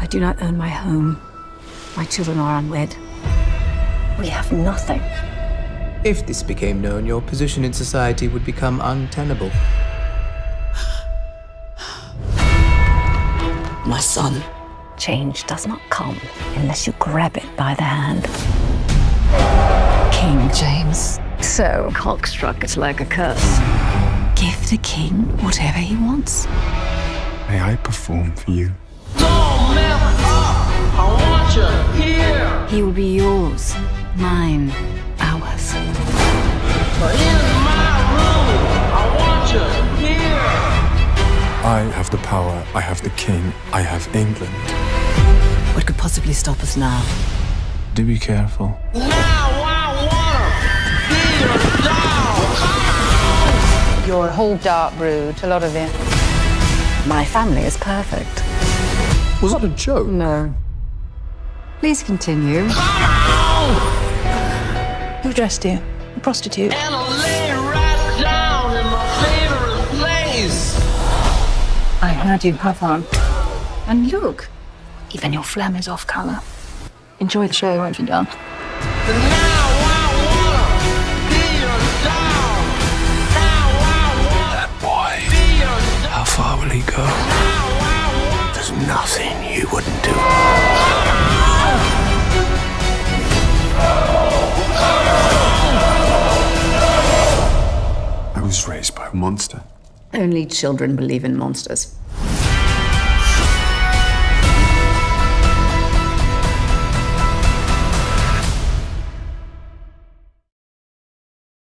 do not own my home. My children are unwed. We have nothing. If this became known, your position in society would become untenable. My son. Change does not come unless you grab it by the hand. King James. So cockstruck is like a curse. Give the king whatever he wants. May I perform for you? Don't mess up! I want you here! He will be yours, mine, ours. But in my room, I want you here! I have the power, I have the king, I have England. What could possibly stop us now? Do be careful. Now I wanna be a dog! Come on! You're a whole dark brood, a lot of it. My family is perfect. Was that a joke? No. Please continue. Come on! Who dressed you? A prostitute? And I lay right down in my favorite place! I heard you have on. And look, even your phlegm is off colour. Enjoy the show, won't you, done? Now I wanna be a dog! Now I wanna Boy, be a dog! how far will he go? Now I wanna There's nothing you wouldn't do. I was raised by a monster. Only children believe in monsters.